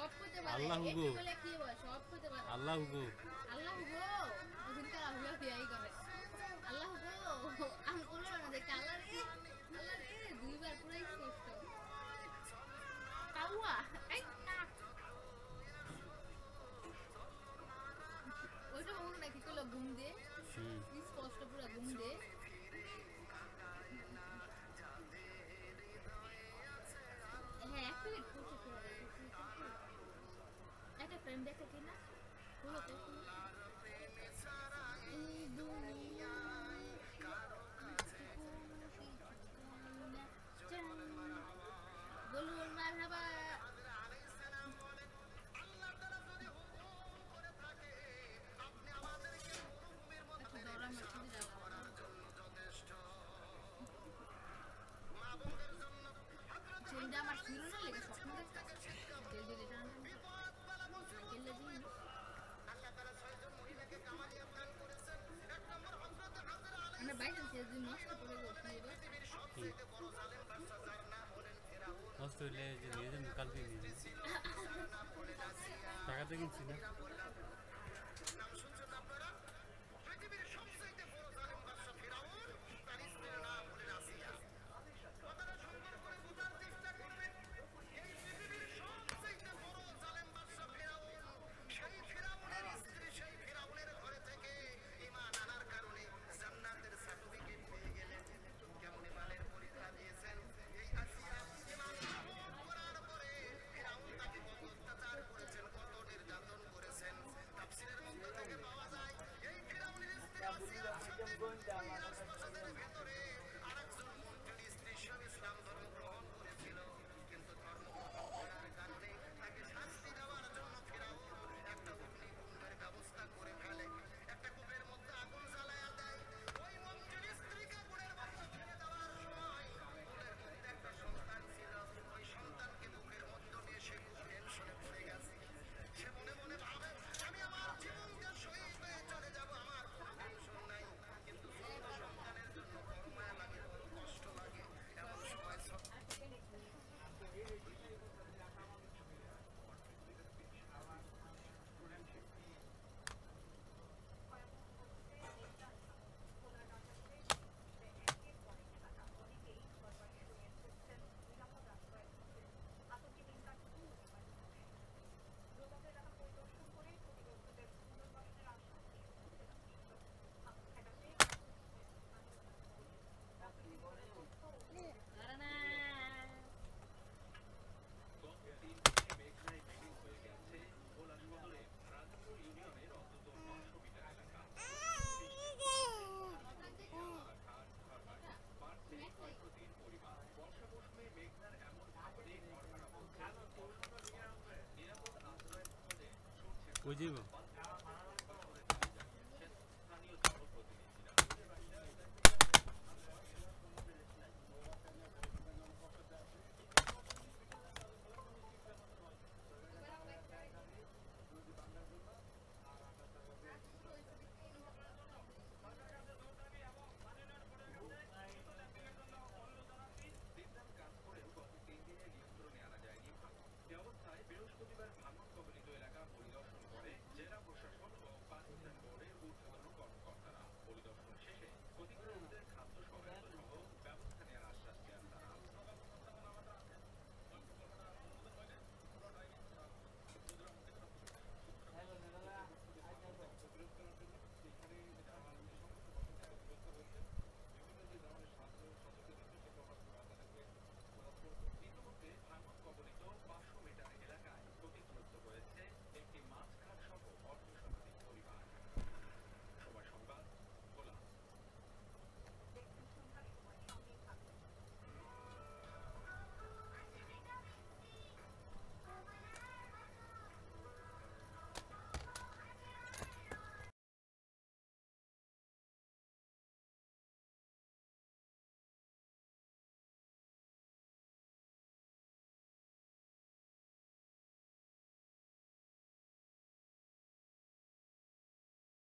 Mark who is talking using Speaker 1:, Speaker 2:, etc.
Speaker 1: সব করতে পারে
Speaker 2: আল্লাহ
Speaker 1: একটু
Speaker 2: গো
Speaker 1: বলে কি বলে সব করতে পারে
Speaker 2: আল্লাহ গো
Speaker 1: আল্লাহ গো ওদিনকার আল্লাহ দিয়াই করে আল্লাহ গো আমি বললাম না যে আল্লাহ রে দুইবার পুরাই কষ্ট কাউয়া এই না ওইটা মনে নাকি কইলো ঘুম দে স্পষ্ট পুরো ঘুম দে হ্যাঁ এক মিনিট করছে একটা ফ্রেন্ড দেখে কিনা হলো তো এই দুনিয়ায় কারো কাছে কোনো কিছু চাই না বলুন মারহাবা আমার ছিল না লেগে স্বপ্ন দেখতে আমরা বাইরে যদি নষ্ট করে
Speaker 2: নষ্ট হইলে যে নিয়ে যান কালকে নিয়ে যান টাকাতে কিনছি না বুঝিব